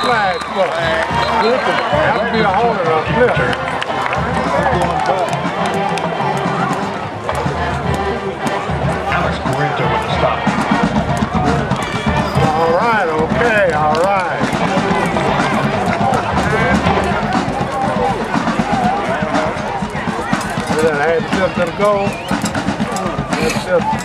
flag for? Have to be a holder or a flip. Alex Corrento with the stop. All right, okay, all right. Then I had to shift to the goal.